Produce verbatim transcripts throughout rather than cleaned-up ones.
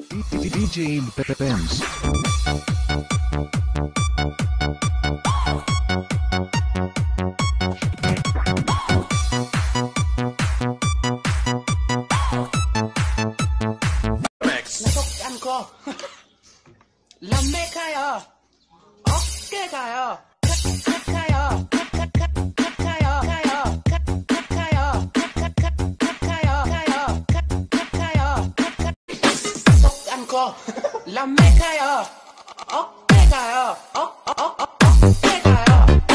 D J Pepems. Nasuktan ko. Lamig kayo. Okay kayo. Kat kayo. Kat kat kat kayo. Kayo. Kat kat kayo. Kat kat kat kayo. Kayo. Kat kat kayo. Nasuktan ko. Lamig kayo. Okay kayo. Okay kayo.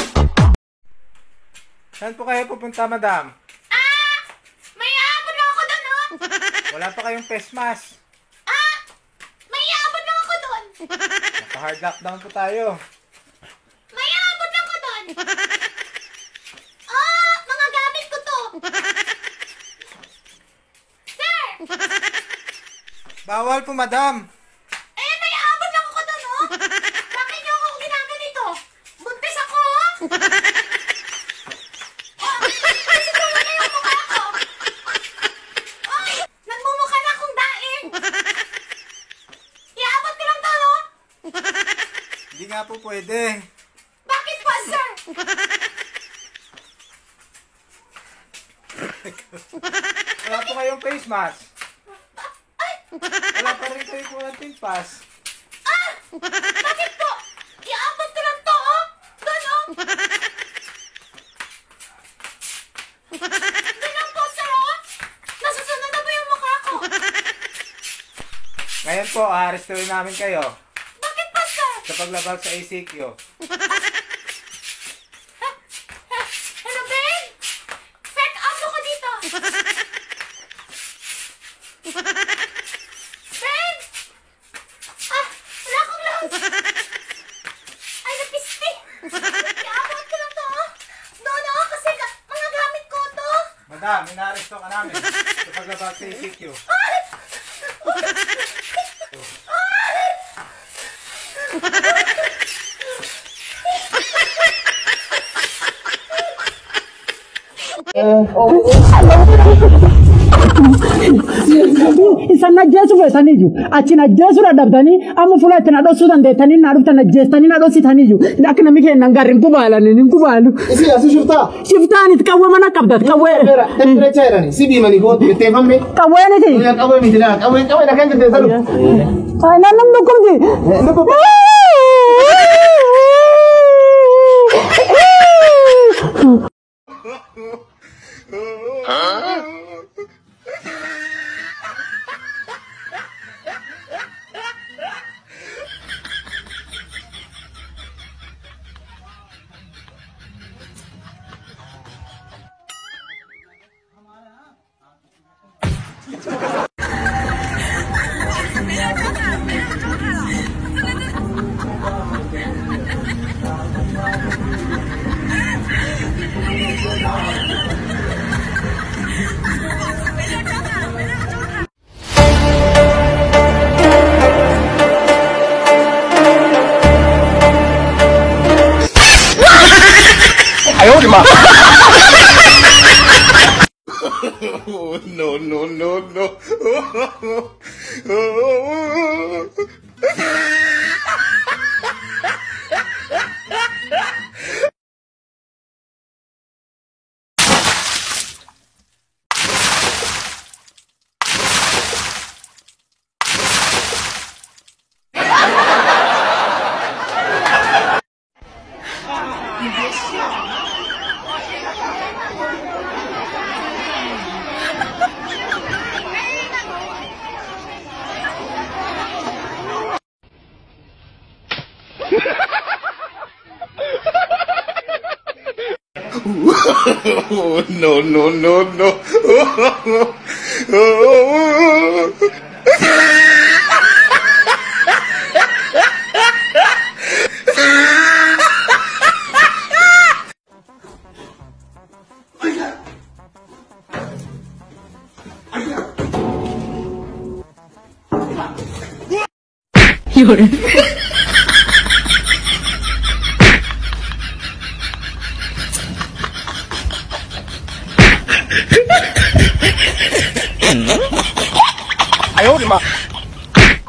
Saan po kayo pupunta, madam? Ah! May aabot na ako doon, oh! Wala pa kayong face mask. Ah! May aabot na ako doon! Naka-hard lockdown po tayo. May aabot na ako doon! Ah! Mga gamit ko to! Sir! Bawal po, madam. Eh, may aabot na ako doon, oh! Bakit niyo ako ginaganito? Buntis ako, oh! Nagmumukha na akong daing! Iabot ko lang to, no? Hindi nga po pwede. Bakit pa, sir? Wala po kayong face mask. Ay! Wala pa rin kayo po ng pink pass. Ah! Bakit po? Iabot ko lang to, oh! Doon, oh! Doon lang po, sir, oh! Nasusunod na ba yung mukha ko? Ngayon po, aarestuhin namin kayo Bakit pa, sir? sa paglabag sa A C Q. Hello, babe? Fake out ako dito! Babe! Ah! Wala akong load! Ay, napisti! Iabot ko lang to, oh! Doon, oh! Kasi ga- mga gamit ko to! Madam, inaaresto ka namin sa paglabag sa A C Q. Ay! Isa najjeesu feetaniyyuu achi najjeessuudha dhabdanii amma fuula itti na dhoksuu dandeettanii na dhuftan najjeestanii na dhoksitaniyyuu akka namni keenya hin gaarre hin kubaalan hin kubaalu. Isi asi shiftaa. Shiftaanit qawwee mana qabdat qawwee. Temperature jedhani si biimanii kootu bitteeffamne. Qawweeniti. Qawwee miti dha qawwee qawwee dhagaan bitteessa lu. Ay naannoo lukkumti. Oh, no, no, no, no. Oh, no, no, no, no. Yun. Ayaw, di ba?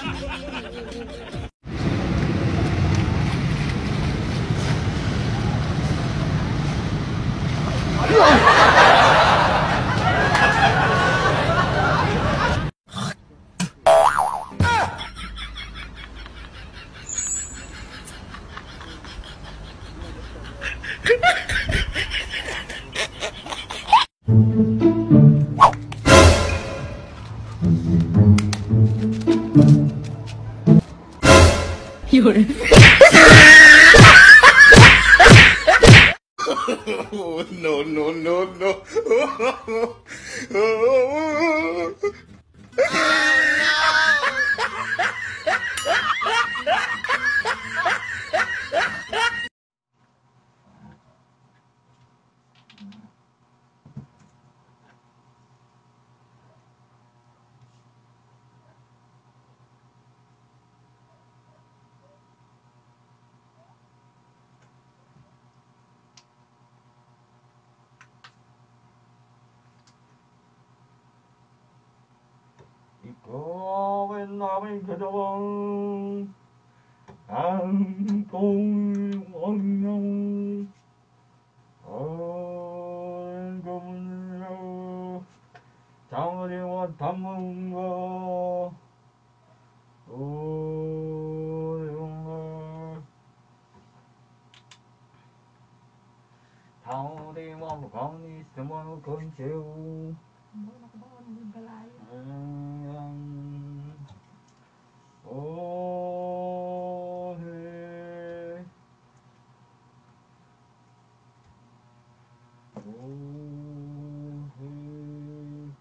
Oh, no, no, no, no. Ikaw ay naming katawang ang kong ang ang gamunyo 장어리와 담문가 오용을 장어리와 강이 스마노 건체우 오해 오해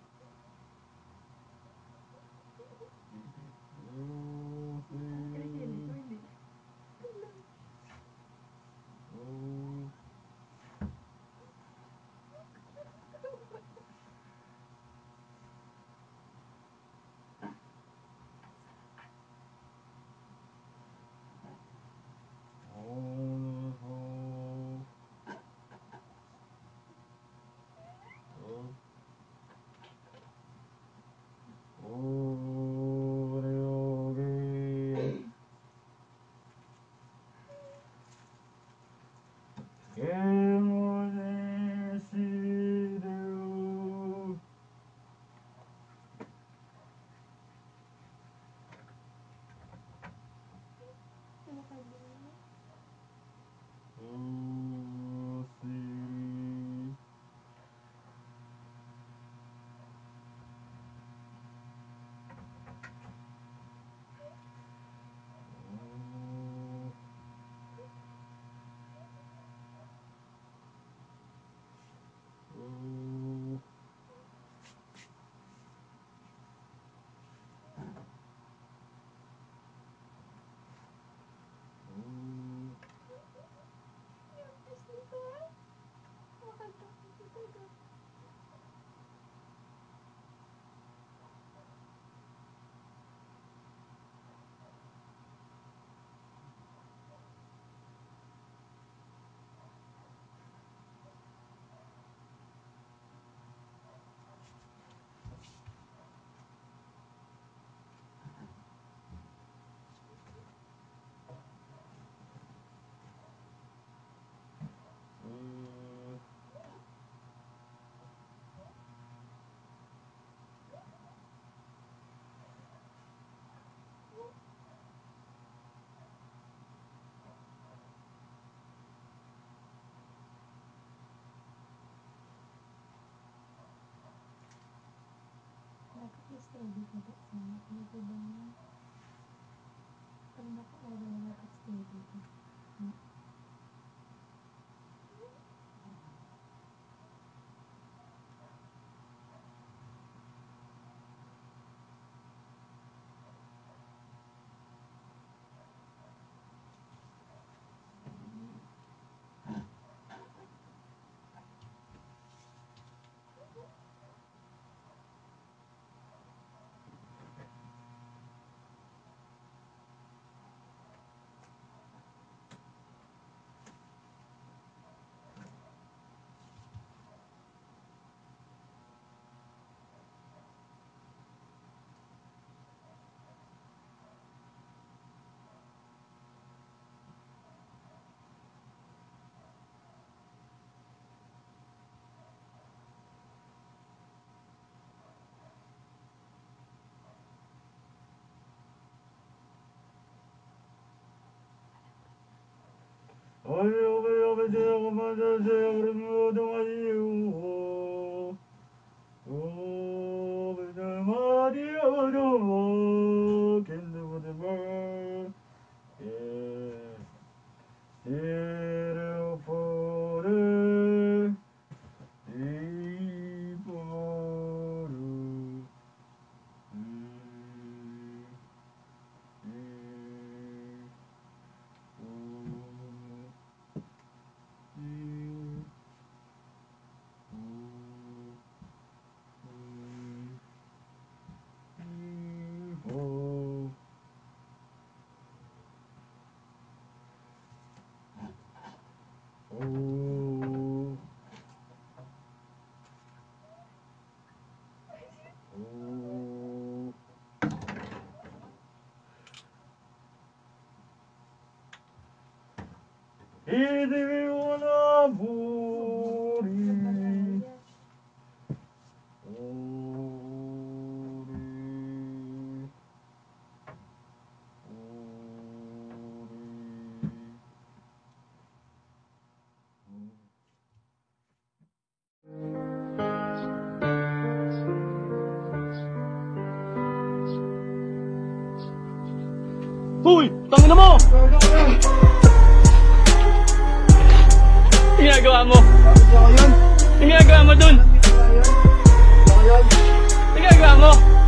steady ka po sa dito ba niya? Pag naka-order na dapat steady ka. Hoy! Tangina mo! Ang ginagawa mo? Ang ginagawa mo dun? Ang ginagawa mo?